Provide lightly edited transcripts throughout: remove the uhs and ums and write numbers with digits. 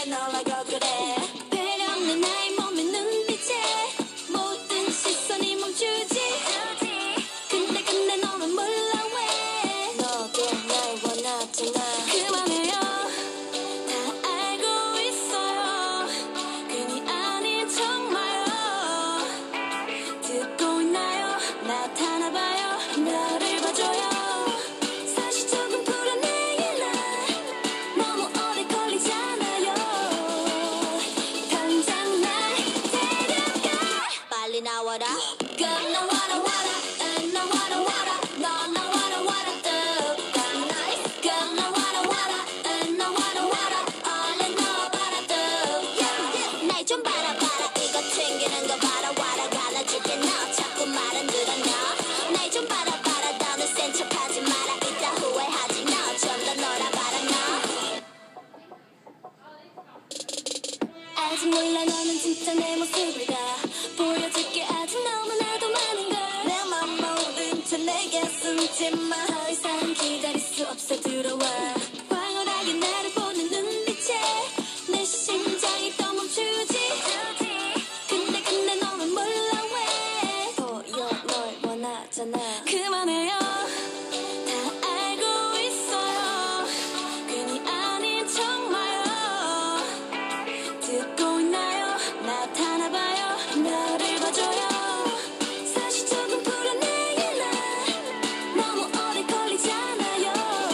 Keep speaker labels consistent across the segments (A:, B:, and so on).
A: 왜 놀라고 그래. 배려 없는 나의 몸에 눈빛에 모든 시선이 멈추지. 근데 너는 몰라 왜 너도 날 원하잖아. 그만해요. 다 알고 있어요. 괜히 아닌 척 마요. 듣고 있나요? 나타나봐요. 나를 봐줘요. 사실 조금 불안해 날 너무 오래 걸리잖아요. 당장 날 데려가. 빨리 나와라. Girl, 나 와라 와라. 나 와라 와라. 너 와라 와라. Nice. Girl, 나 와라 와라. 나 와라 와라. 얼른 넣어봐라. 날 좀 바라봐라. 이거 튕기는 거 봐라. 와라 갈라줄게. 너 자꾸 말 안 들어. 너 날 좀 바라봐라. 너는 센 척하지 마라. 이따 후회하지. 너 좀 더 놀아봐라. 너 아직 몰라. 너는 진짜 내 모습을 다 보여줄게. 아직 너무나도 많은 걸. 내 맘 모른 채 내게 숨지마. 더 이상 기다릴 수 없어. 들어와. 황홀하게 나를 보는 눈빛에 내 심장이 또 멈추지. 근데 너는 몰라 왜 보여 널 원하잖아. 그만해요. 다 알고 있어요. 괜히 아닌 척 마요. 듣고 있나요? 나타나봐요. 나를 봐줘요. 사실 조금 불안해 날 너무 오래 걸리잖아요.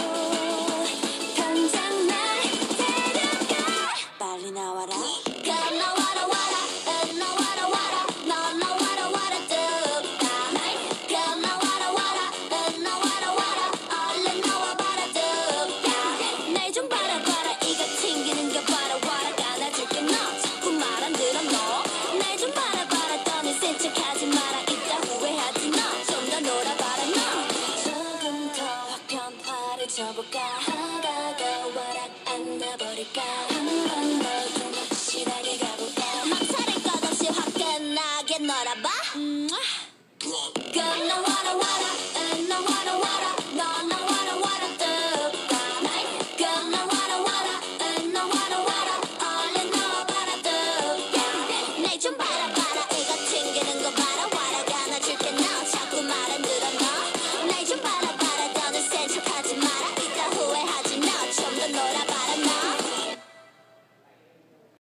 A: 당장 날 데려가. 빨리 나와라. Girl, 나 와라 와라. 나 와라 와라. 너 와라 와라. Nice. Girl, 나 와라 와라. 나 와라 와라. 얼른 나와봐라. 날 좀 바라봐라. 이거 튕기는 거 봐라. 와라 갈라줄게. 너 자꾸 말 안 들어. 너 날 좀 바라봐라. 너는 센 척하지 마라. 이따 후회하지. 너 좀 더 놀아봐라. 너 조금 더 화편파를 쳐볼까. 하다가 와락 안 나버릴까. 한 번 더 좀 확실하게 가볼까. 막차를 끝없이 화끈하게 놀아봐.